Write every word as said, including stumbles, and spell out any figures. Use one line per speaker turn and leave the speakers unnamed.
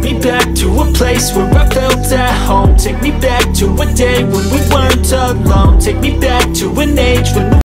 me back to a place where I felt at home. Take me back to a day when we weren't alone. Take me back to an age when